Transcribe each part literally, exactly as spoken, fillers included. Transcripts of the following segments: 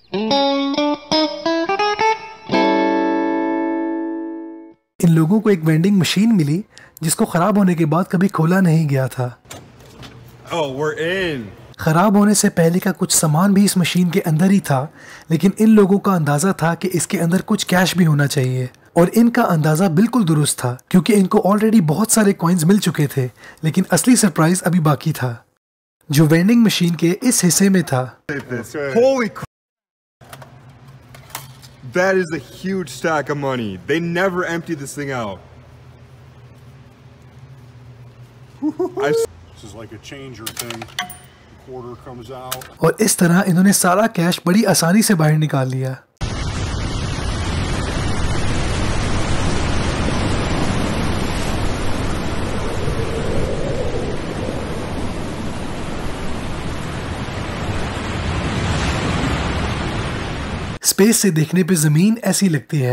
इन लोगों को एक वेंडिंग मशीन मिली जिसको खराब होने के बाद कभी खोला नहीं गया था। Oh, we're in. खराब होने से पहले का कुछ सामान भी इस मशीन के अंदर ही था, लेकिन इन लोगों का अंदाजा था कि इसके अंदर कुछ कैश भी होना चाहिए, और इनका अंदाजा बिल्कुल दुरुस्त था क्योंकि इनको ऑलरेडी बहुत सारे कॉइन्स मिल चुके थे। लेकिन असली सरप्राइज अभी बाकी था, जो वेंडिंग मशीन के इस हिस्से में था। Holy crap. That is a huge stack of money. They never empty this thing out. I... This is like a changer thing. The quarter comes out. और इस तरह इन्होंने सारा कैश बड़ी आसानी से बाहर निकाल लिया। स्पेस से देखने पे जमीन ऐसी लगती है।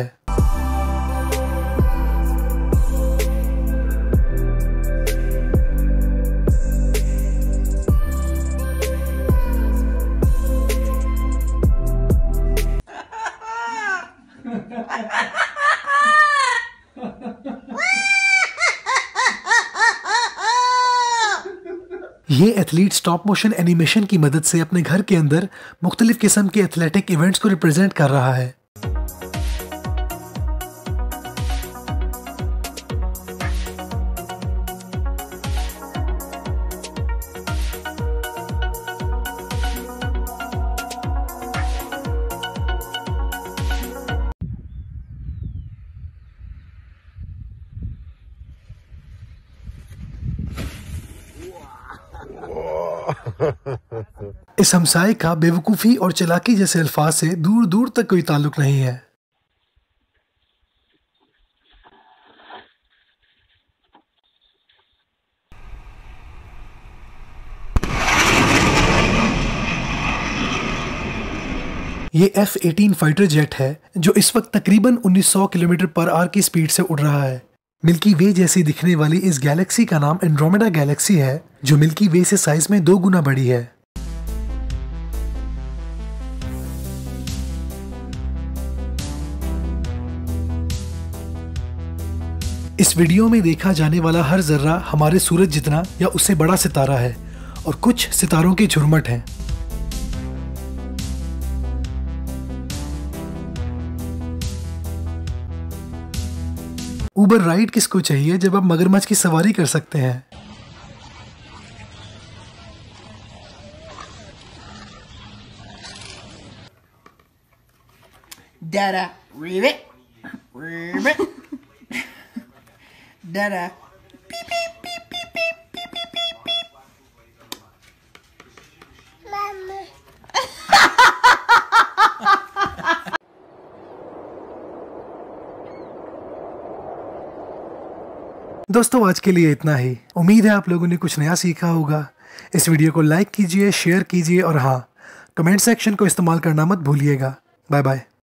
ये एथलीट स्टॉप मोशन एनिमेशन की मदद से अपने घर के अंदर मुख्तलिफ किस्म के एथलेटिक इवेंट्स को रिप्रेजेंट कर रहा है। इस हमसाए का बेवकूफ़ी और चालाकी जैसे अल्फाज से दूर दूर तक कोई ताल्लुक नहीं है। ये एफ एटीन फाइटर जेट है जो इस वक्त तकरीबन उन्नीस सौ किलोमीटर पर आवर की स्पीड से उड़ रहा है। मिल्की वे जैसी दिखने वाली इस गैलेक्सी का नाम एंड्रोमेडा गैलेक्सी है, जो मिल्की वे से साइज में दो गुना बड़ी है। इस वीडियो में देखा जाने वाला हर जर्रा हमारे सूरज जितना या उससे बड़ा सितारा है, और कुछ सितारों के झुरमट हैं। उबर राइड किसको चाहिए जब आप मगरमच्छ की सवारी कर सकते हैं। Dada, ribbit, ribbit, dada, beep beep beep beep beep beep beep beep beep. Mama. दोस्तों, आज के लिए इतना ही। उम्मीद है आप लोगों ने कुछ नया सीखा होगा। इस वीडियो को लाइक कीजिए, शेयर कीजिए और हाँ, कमेंट सेक्शन को इस्तेमाल करना मत भूलिएगा। Bye bye.